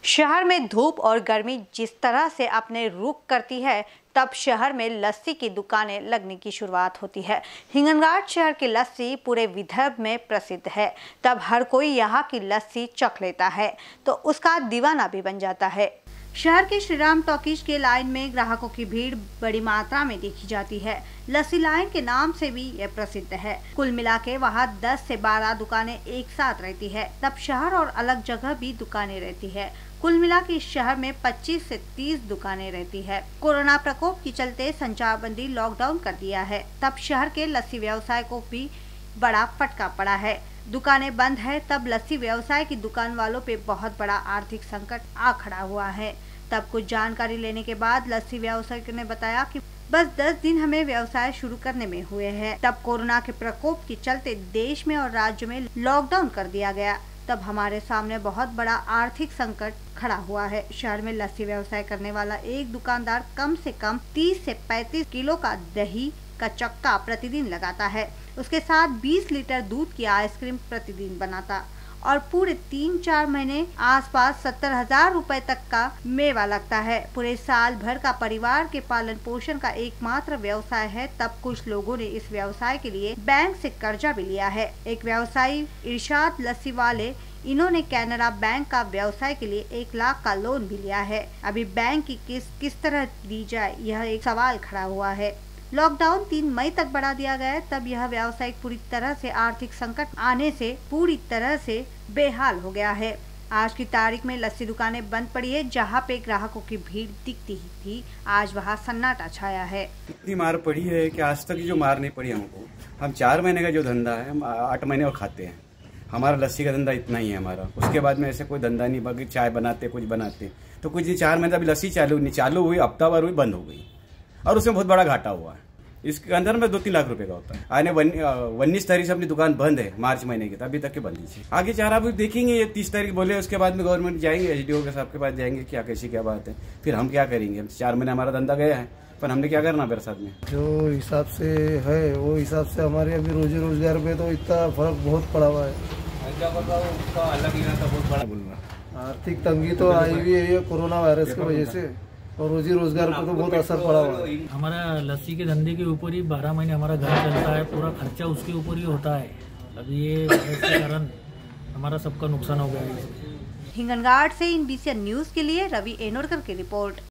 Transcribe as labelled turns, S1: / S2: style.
S1: शहर में धूप और गर्मी जिस तरह से अपने रुख करती है, तब शहर में लस्सी की दुकानें लगने की शुरुआत होती है। हिंगनघाट शहर की लस्सी पूरे विदर्भ में प्रसिद्ध है। तब हर कोई यहाँ की लस्सी चख लेता है तो उसका दीवाना भी बन जाता है। शहर के श्री राम टॉकीज के लाइन में ग्राहकों की भीड़ बड़ी मात्रा में देखी जाती है। लस्सी लाइन के नाम से भी यह प्रसिद्ध है। कुल मिला के वहाँ 10 से 12 दुकानें एक साथ रहती है। तब शहर और अलग जगह भी दुकानें रहती है। कुल मिला के इस शहर में 25 से 30 दुकानें रहती है। कोरोना प्रकोप के चलते संचारबंदी लॉकडाउन कर दिया है। तब शहर के लस्सी व्यवसाय को भी बड़ा फटका पड़ा है। दुकानें बंद है, तब लस्सी व्यवसाय की दुकान वालों पे बहुत बड़ा आर्थिक संकट आ खड़ा हुआ है। तब कुछ जानकारी लेने के बाद लस्सी व्यवसायिक ने बताया कि बस 10 दिन हमें व्यवसाय शुरू करने में हुए हैं। तब कोरोना के प्रकोप के चलते देश में और राज्य में लॉकडाउन कर दिया गया। तब हमारे सामने बहुत बड़ा आर्थिक संकट खड़ा हुआ है। शहर में लस्सी व्यवसाय करने वाला एक दुकानदार कम से कम 30 से 35 किलो का दही का चक्का प्रतिदिन लगाता है। उसके साथ 20 लीटर दूध की आइसक्रीम प्रतिदिन बनाता और पूरे 3-4 महीने आसपास 70,000 रुपए तक का मेवा लगता है। पूरे साल भर का परिवार के पालन पोषण का एकमात्र व्यवसाय है। तब कुछ लोगों ने इस व्यवसाय के लिए बैंक से कर्जा भी लिया है। एक व्यवसायी इरशाद लस्सी वाले, इन्होंने कैनरा बैंक का व्यवसाय के लिए 1 लाख का लोन भी लिया है। अभी बैंक की किस तरह दी जाए, यह एक सवाल खड़ा हुआ है। लॉकडाउन 3 मई तक बढ़ा दिया गया है। तब यह व्यवसाय पूरी तरह से आर्थिक संकट आने से पूरी तरह से बेहाल हो गया है। आज की तारीख में लस्सी दुकानें बंद पड़ी है। जहां पे ग्राहकों की भीड़ दिखती ही थी, आज वहां सन्नाटा छाया है।
S2: इतनी मार पड़ी है कि आज तक जो मार नहीं पड़ी हमको। हम 4 महीने का जो धंधा है, हम 8 महीने और खाते हैं। हमारा लस्सी का धंधा इतना ही है हमारा। उसके बाद में ऐसे कोई धंधा नहीं, बाकी चाय बनाते कुछ बनाते तो कुछ 4 महीने अभी लस्सी चालू हुई, हफ्ता भर हुई, बंद हो गई और उसमें बहुत बड़ा घाटा हुआ है। इसके अंदर में 2-3 लाख रुपए का होता है। आने 19 तारीख से अपनी दुकान बंद है, मार्च महीने की, अभी तक के बंद ही। आगे 4 आप देखेंगे, ये 30 तारीख बोले, उसके बाद में गवर्नमेंट जाएंगे, एसडीओ के साहब के पास जाएंगे, क्या कैसी क्या बात है, फिर हम क्या करेंगे। 4 महीने हमारा धंधा गया है, पर हमने क्या करना मेरे साथ में।
S3: जो हिसाब से है वो हिसाब से हमारे अभी रोजी रोजगार पे तो इतना फर्क बहुत पड़ा हुआ है।
S2: अलग ही रहता, बहुत बड़ा बोलना।
S3: आर्थिक तंगी तो आई हुई है कोरोना वायरस की वजह से, और रोजी रोजगार पर तो बहुत असर पड़ा हुआ है।
S4: हमारा लस्सी के धंधे के ऊपर ही 12 महीने हमारा घर चलता है, पूरा खर्चा उसके ऊपर ही होता है। अभी ये वायरस के कारण हमारा सबका नुकसान हो गया है।
S1: हिंगनघाट से INBCN न्यूज के लिए रवि एनोरकर की रिपोर्ट।